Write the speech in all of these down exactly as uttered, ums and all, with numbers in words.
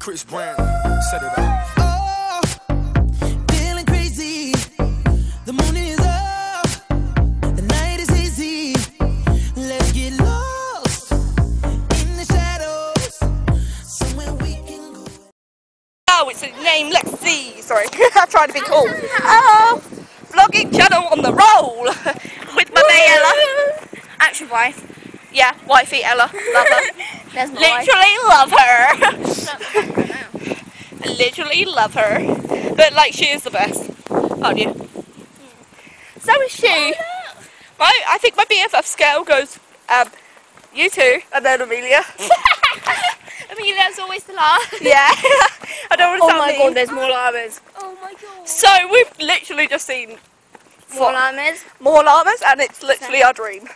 Chris Brown, set it up. Oh, feeling crazy. The moon is up, the night is easy. Let's get lost in the shadows. Somewhere we can go. Oh, it's a name. Let's see. Sorry, I'm trying to be cool. Oh, vlogging channel on the roll with my May Ella, actually wife. Yeah, wifey Ella, love her. There's my Literally love her. Literally love her. But like, she is the best, aren't you? So is she. My, I think my B F F scale goes, um, you two, and then Amelia. Amelia's always the last. Yeah. I don't want to Oh sound my mean. god, there's more llamas. Oh my god. So we've literally just seen More llamas? more llamas, and it's literally our dream.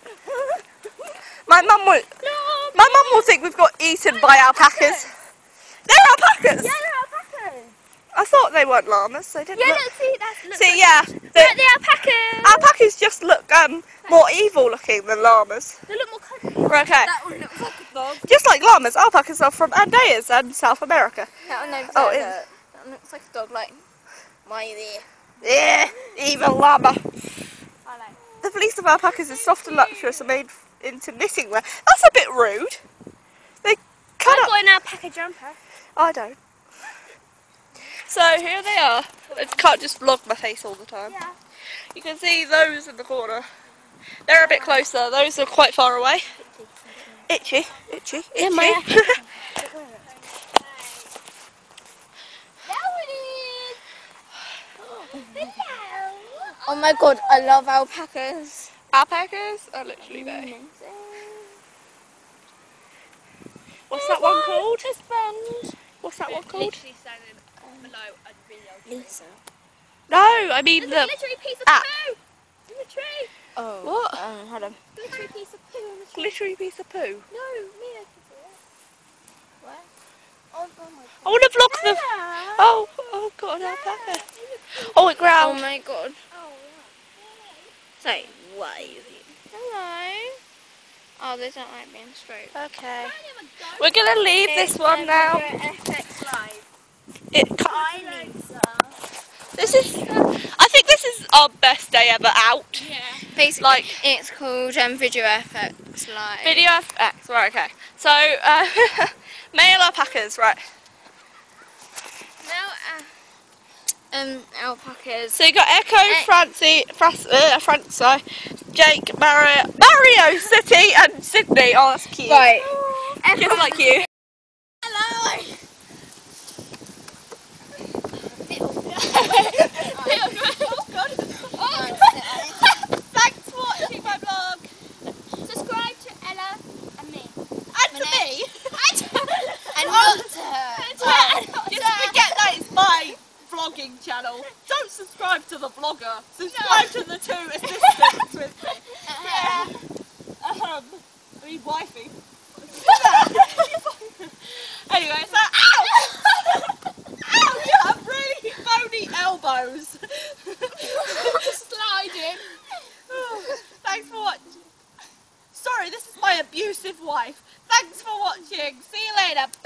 My mum will, No, my mum will think we've got eaten by alpacas. They're alpacas. yeah, they're alpacas. I thought they weren't llamas. They didn't Yeah, look. look, see, that's look See, like, yeah, look the at the alpacas. alpacas just look um more evil looking than llamas. They look more cuddly. Okay, That one looks like a dog. just like llamas, alpacas are from Andeas and South America. That one looks Oh, like it a, that one looks like a dog, like, why are you there? Yeah, evil llama. I like The fleece of alpacas is soft and luxurious and made into knitting wear. That's a bit rude. They cut I've up. got an alpaca jumper. I don't. So here they are. I can't just vlog my face all the time. Yeah. You can see those in the corner. They're a bit closer. Those are quite far away. Itchy, itchy, itchy. Yeah, my There it is. Oh my god, I love alpacas. Alpacas are literally there. What's that one called? Husband. What's that one called? standing below a video. Lisa. No, I mean There's a the glittery piece of app. poo in the tree. Oh. What? Um, hold on. Glittery piece of poo in the tree. Glittery piece of poo. No, Mia can do it. What? Oh, oh my god. I want to vlog the. Yeah. Oh, oh, got an alpaca. Oh, it Oh growled. my god. Oh, Say, wavy. Hello. Oh, they don't like being straight. okay. We're gonna leave this one now. F X Live. It. Hi, Lisa. This is. I think this is our best day ever out. Yeah. Basically, Like it's called um, Video F X Live. Video F X. Right. Okay. So, uh, male alpacas. Right. Now, uh, um, alpacas. So you got Echo, Eh. Francie, Fras, uh, Francie, Jake, Mario, Mario City, and Sydney. Oh, that's cute. Right. Just like you. Hello. Thanks for watching my vlog. Subscribe to Ella and me. And to me. And not to her. Just forget that it's my vlogging channel. Don't subscribe to the vlogger. Subscribe to the two assistants with me. Yeah. Um, I mean, wifey. Anyway, so ow! Ow! You have really bony elbows. Sliding. Thanks for watching. Sorry, this is my abusive wife. Thanks for watching. See you later.